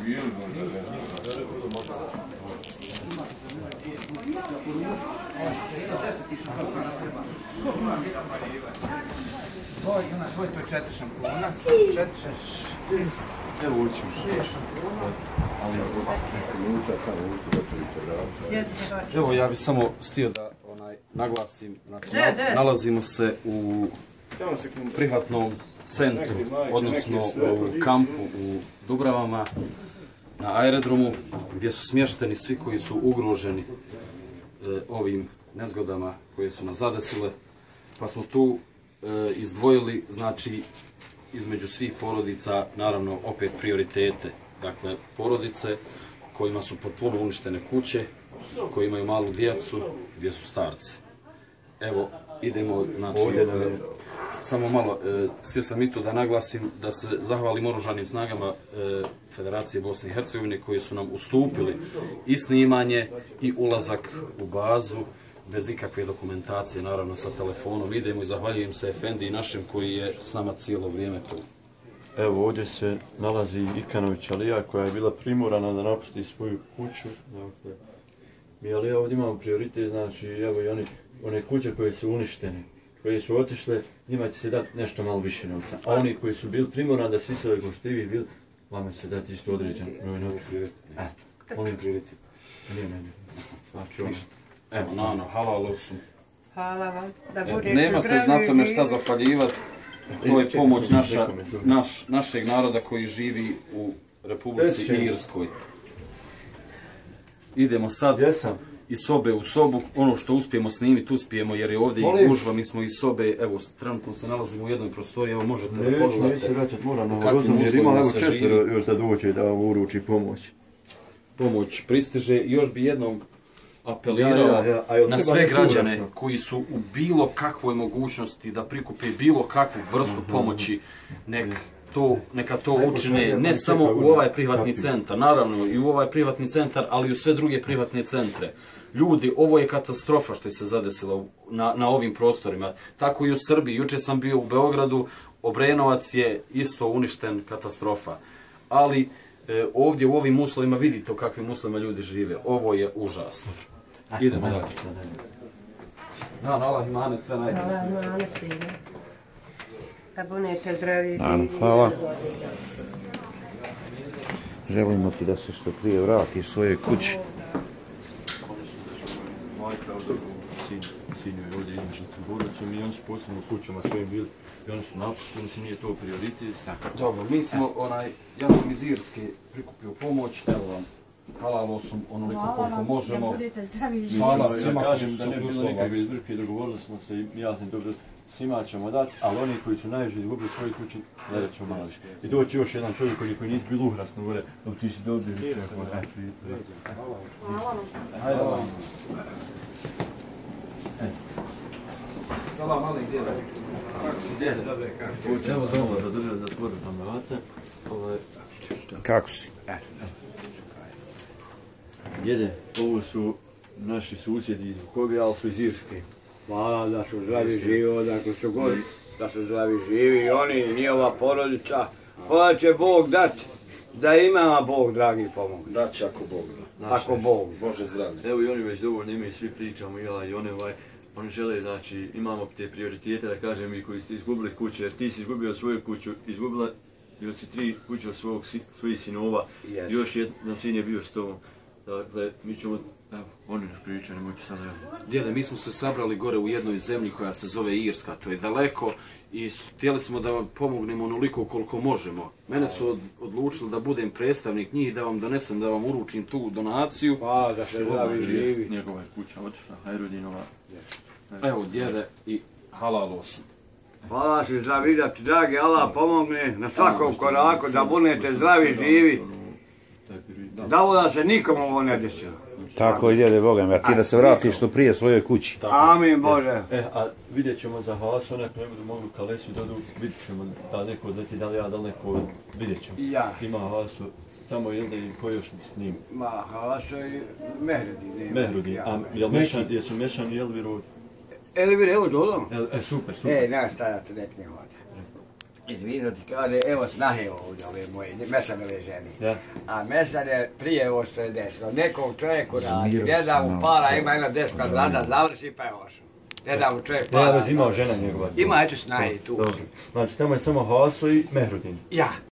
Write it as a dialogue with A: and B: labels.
A: bili možda,
B: Tvoj to je 4 šampona. 4 šampona.
A: Evo ućiš.
C: Evo ja bih samo htio da naglasim, znači nalazimo se u prihvatnom centru, odnosno u kampu u Dubravama, na aerodromu, gdje su smješteni svi koji su ugroženi ovim nezgodama koje su nas zadesile, pa smo tu izdvojili, znači, između svih porodica, naravno, opet prioritete. Dakle, porodice kojima su potpuno uništene kuće, koji imaju malu djecu, gdje su starci. Evo, idemo, znači, samo malo, htio sam i tu da naglasim, da se zahvalim oružanim snagama Federacije Bosne i Hercegovine koji su nam ustupili i snimanje i ulazak u bazu, bez ikakve dokumentacije, naravno sa telefonom. Idemo i zahvaljujem se Efendi našem koji je s nama cijelo vrijeme tu.
A: Evo ovdje se nalazi Ikanović Alija koja je bila primorana da napusti svoju kuću. Dakle, mi Alija ovdje imamo prioritet, znači evo i one kuće koje su uništene, koje su otišle, njima će se dati nešto malo više novca. A oni koji su bili primorani da se isele ko što i vi bili, vama će se dati isto određen novca. Molim prioritet. Ne. Znači ono.
C: Evo, Nano, halalo su.
D: Hvala vam. Da budete
C: Nema se na tome šta zahvaljivati. To je pomoć našeg naroda koji živi u Republici Irskoj. Idemo sad iz sobe u sobu. Ono što uspijemo snimiti, uspijemo jer je ovdje i gužva. Mi smo iz sobe, evo, trenutno se nalazimo u jednoj prostoriji. Evo, možete da pogledate.
A: Neću vraćati, moram na rozum jer ima evo 4 još da dođe da vam uruči pomoć.
C: Pomoć pristiže. Još bi jednom apelirao na sve građane koji su u bilo kakvoj mogućnosti da prikupe bilo kakvu vrstu pomoći, neka to učine ne samo u ovaj privatni centar, naravno i u ovaj privatni centar, ali i u sve druge privatne centre. Ljudi, ovo je katastrofa što je se zadesilo na ovim prostorima. Tako i u Srbiji. Juče sam bio u Beogradu, Obrenovac je isto uništen, katastrofa. Ali ovdje u ovim uslovima vidite u kakvim uslovima ljudi žive. Ovo je užasno. Idemo dalje. Allah imanet, sve najbolje.
D: Allah imanet, da budete zdravi.
E: Hvala. Želimo ti da se što prije vratiš svojoj kući.
A: Majka od sinju je ovdje između Borovcom i oni su posebno u kućama svojim bili i oni su napustili, mislim nije to prioritet.
C: Dobro, mi smo, ja sam iz Irske prikupio pomoć, evo vam, halalo sam onoliko koliko možemo.
D: Hvala vam, da budete zdravi i živi.
A: Ja kažem da ne bilo nikakve izbrke, dogovorili smo se i ja sam dobro, svima ćemo dati, ali oni koji su najviše izgubili svoje kuće, gledat ćemo malo više. I doći još jedan čovjek koji nisu bili uhrasno gore, ali ti si dobio više.
D: Hvala vam.
C: Hajde vam. Salam, ali gdje je? Kako si djede?
A: Evo samo zadržati da tvore na vrate.
E: Kako si?
A: Djede, ovo su naši susjedi iz Vukovi, ali su iz Irske.
F: Hvala da su zdravi živi, odakle su god, da su zdravi živi i oni i njihova porodica. Hvala će Bog dati, da ima Bog, dragi, pomoć.
C: Daće ako Bog da.
F: Ako Bog.
C: Bože zdravlje.
A: Evo i oni već dovoljno imaju, svi pričamo i oni žele, znači, imamo te prioritete, da kažem, mi koji ste izgubili kuće, jer ti si izgubio svoju kuću, izgubila još si 3 kuće od svojih sinova, još jedan sin je bio s tobom. Dakle, mi ćemo, evo, oni nas pričaju, nemojte sad, evo.
C: Djede, mi smo se sabrali gore u jednoj zemlji koja se zove Irska, to je daleko i htjeli smo da vam pomognemo onoliko koliko možemo. Mene su odlučili da budem predstavnik njih, da vam donesem, da vam uručim tu donaciju.
F: Hvala da se zdravi živi.
A: Njegova je kuća otišla, Hajrudinova.
C: Evo, djede, i halalo sam.
F: Hvala se zdravi, da ti dragi Allah pomogne na svakom koraku, da budete zdravi živi. Da se nikomu ovo ne desilo.
E: Tako i djede Bogam, a ti da se vratiš što prije svojoj kući.
F: Amin Bože.
A: A vidjet ćemo za Halasu, onak ne budu mogli Kalesu dodu, vidjet ćemo da neko odleti, da li ja, da li neko, vidjet ćemo.
F: Ja.
A: Ima Halasu, tamo je da i ko još s njim.
F: Ma Halasu i Mehrudin.
A: Mehrudin, a jesu mešani Elvir ovdje?
F: Elvir, evo dodom.
A: Super.
F: Ne stajate, nek ne vode. izvino ti kaže, evo snahe ovdje, ove moje, Mesanove ženi.
A: Ja.
F: A Mesan je prije ovo što je desilo, nekog čovjeku radi, ne da mu para, ima jedna 10 kvadrata, završi pa je ošao. Ne da mu čovjek para.
A: Ja, imao žena njegova.
F: Ima, eto snahe tu.
A: Dobro. Znači, tamo je samo Haso i Mehrudin.
F: Ja,